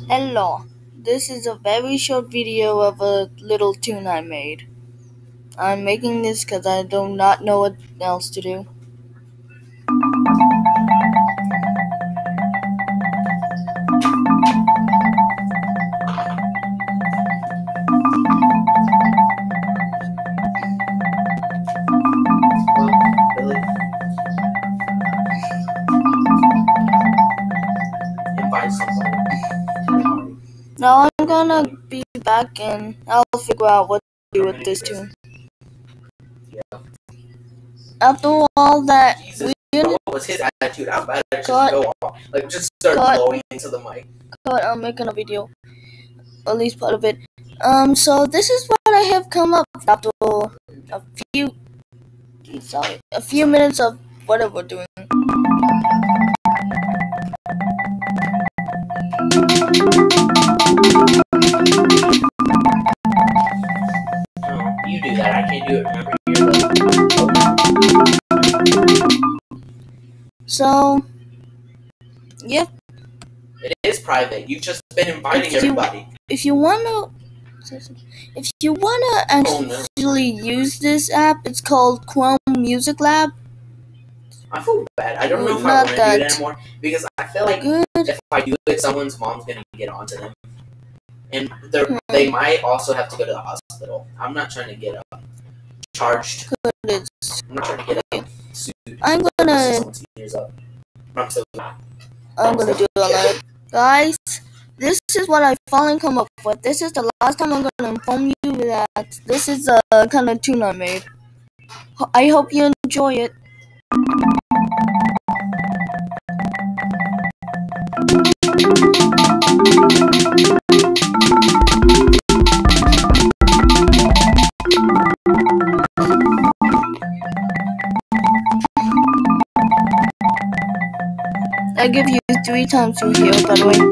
Hello, this is a very short video of a little tune I made. I'm making this because I do not know what else to do. Now I'm gonna be back and I'll figure out what to do with this tune. After all that, what was his attitude? How bad it just go off? Like just start blowing into the mic. I'm making a video, at least part of it. So this is what I have come up with after a few minutes of whatever we're doing. You do that. I can't do it. Remember, So, yep. It is private. You've just been inviting everybody. If you wanna actually use this app, it's called Chrome Music Lab. I feel bad. I don't know if I want to do it anymore because I feel like if I do it, someone's mom's gonna get onto them, and they might also have to go to the hospital. I'm not trying to get charged. I'm not trying to get sued. I'm gonna do all that, guys. This is what I finally come up with. This is the last time I'm gonna inform you that this is the kind of tune I made. I hope you enjoy it. I give you 3 times to hear, by the way.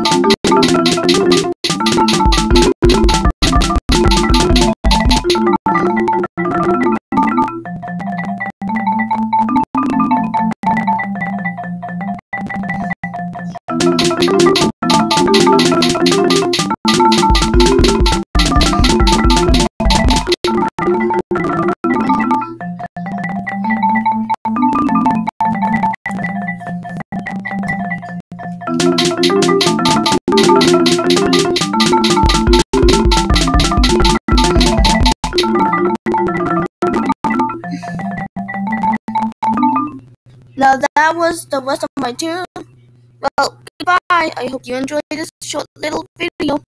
Now that was the rest of my tune. Well, goodbye. I hope you enjoyed this short little video.